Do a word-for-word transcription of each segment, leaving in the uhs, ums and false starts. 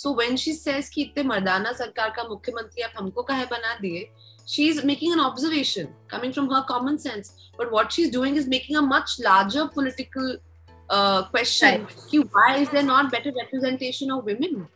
So when she says कि इतने मर्दाना सरकार का मुख्यमंत्री आप हमको काहे बना दिए, she's making an observation coming from her common sense. But what she's doing is making a much larger political uh, question. Right. कि why is there not better representation of women?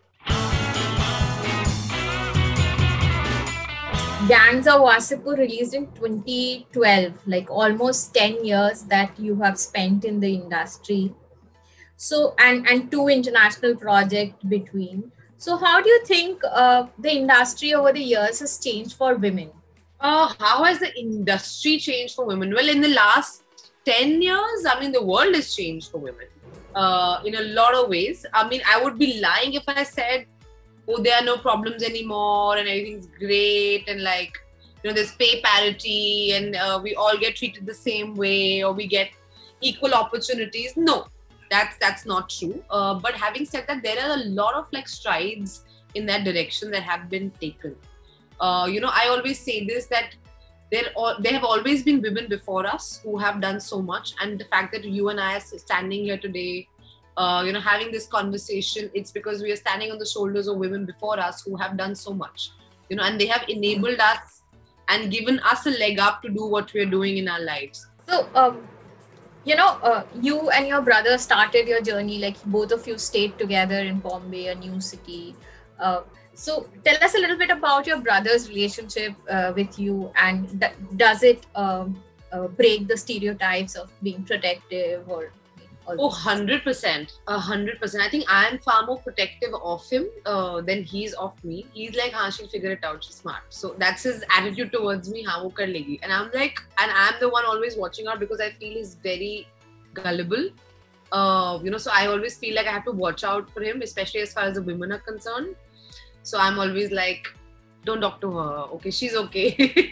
Gangs of Wasseypur released in twenty twelve, like almost ten years that you have spent in the industry. So, and, and two international projects between. So how do you think uh, the industry over the years has changed for women? Uh, how has the industry changed for women? Well, in the last ten years, I mean, the world has changed for women uh, in a lot of ways. I mean, I would be lying if I said, oh, there are no problems anymore and everything's great and like, you know, there's pay parity and uh, we all get treated the same way or we get equal opportunities. No, that's that's not true. Uh, but having said that, there are a lot of like strides in that direction that have been taken. Uh, you know, I always say this, that there there have always been women before us who have done so much, and the fact that you and I are standing here today, Uh, you know, having this conversation, it's because we are standing on the shoulders of women before us who have done so much, you know, and they have enabled us and given us a leg up to do what we are doing in our lives. So, um, you know, uh, you and your brother started your journey, like both of you stayed together in Bombay, a new city. Uh, so tell us a little bit about your brother's relationship uh, with you, and d- does it um, uh, break the stereotypes of being protective or Oh, one hundred percent. one hundred percent. I think I'm far more protective of him uh, than he's of me. He's like, haan, she'll figure it out. She's smart. So that's his attitude towards me. Haan, wo kar legi. And I'm like, and I'm the one always watching out because I feel he's very gullible. Uh, you know, so I always feel like I have to watch out for him, especially as far as the women are concerned. So I'm always like, don't talk to her. Okay, she's okay.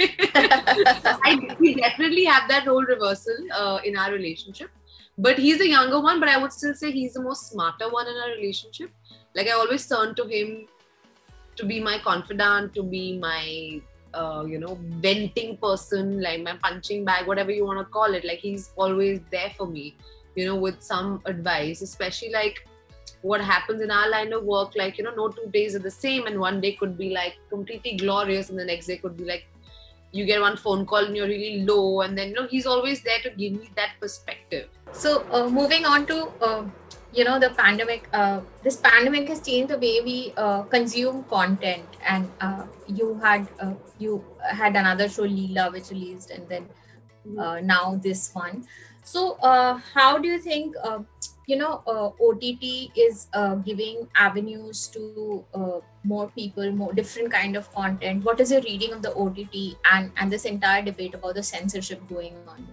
I, we definitely have that role reversal uh, in our relationship. But he's the younger one, but I would still say he's the most smarter one in our relationship. Like I always turn to him to be my confidant, to be my, uh, you know, venting person, like my punching bag, whatever you want to call it. Like he's always there for me, you know, with some advice, especially like what happens in our line of work. Like, you know, no two days are the same, and one day could be like completely glorious and the next day could be like, you get one phone call and you're really low, and then, you know, he's always there to give me that perspective. So uh, moving on to, uh, you know, the pandemic, uh, this pandemic has changed the way we uh, consume content, and uh, you had uh, you had another show, Leela, which released, and then uh, now this one. So uh, how do you think, uh, you know, uh, O T T is uh, giving avenues to uh, more people, more different kind of content? What is your reading of the O T T and, and this entire debate about the censorship going on?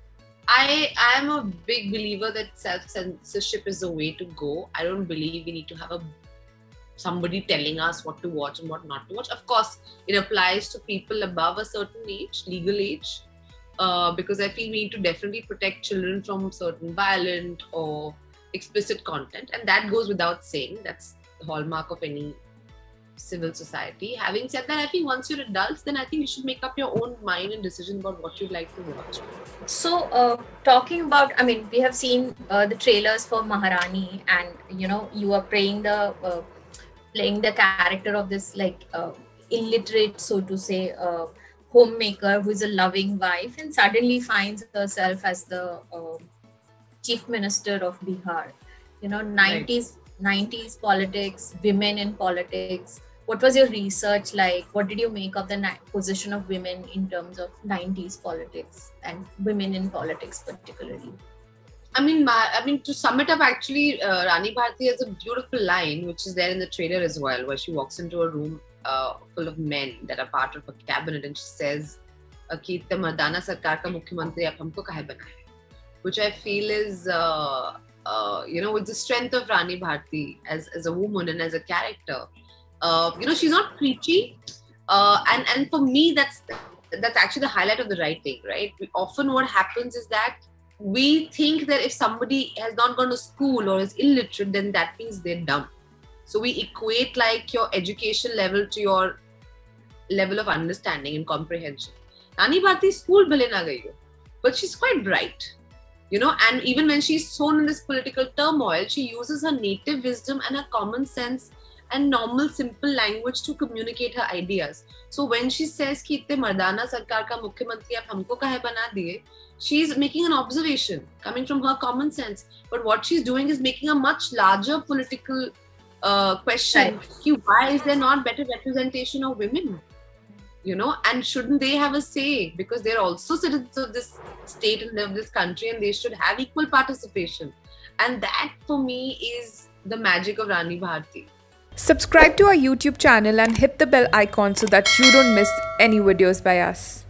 I am a big believer that self-censorship is the way to go. I don't believe we need to have a somebody telling us what to watch and what not to watch. Of course, it applies to people above a certain age, legal age, uh, because I feel we need to definitely protect children from certain violent or explicit content, and that goes without saying. That's the hallmark of any civil society. Having said that, I think once you're adults, then I think you should make up your own mind and decision about what you'd like to watch. So, uh, talking about, I mean, we have seen uh, the trailers for Maharani, and you know, you are playing the uh, playing the character of this like uh, illiterate, so to say, uh, homemaker who is a loving wife, and suddenly finds herself as the uh, chief minister of Bihar. You know, nineties nineties politics, women in politics. What was your research like? What did you make of the ni- position of women in terms of nineties politics and women in politics particularly? I mean, my, I mean, to sum it up, actually, uh, Rani Bharti has a beautiful line, which is there in the trailer as well, where she walks into a room uh, full of men that are part of a cabinet, and she says, "Ki itna mardana sarkar ka mukhyamantri aap humko kahe banaye?" Which I feel is, uh, uh, you know, with the strength of Rani Bharti as, as a woman and as a character. Uh, you know, she's not preachy, uh, and and for me, that's that's actually the highlight of the writing, right? We, often, what happens is that we think that if somebody has not gone to school or is illiterate, then that means they're dumb. So we equate like your education level to your level of understanding and comprehension. Rani Bharti school bhale na gayi ho, but she's quite bright, you know. And even when she's thrown in this political turmoil, she uses her native wisdom and her common sense and normal simple language to communicate her ideas. So when she says कि इतने मर्दाना सरकार का मुख्यमंत्री आप हमको काहे बना दिए, she's making an observation coming from her common sense. But what she's doing is making a much larger political uh, question. Right. Why is there not better representation of women? You know, and shouldn't they have a say? Because they're also citizens of this state and of this country, and they should have equal participation. And that, for me, is the magic of Rani Bharti. Subscribe to our YouTube channel and hit the bell icon so that you don't miss any videos by us.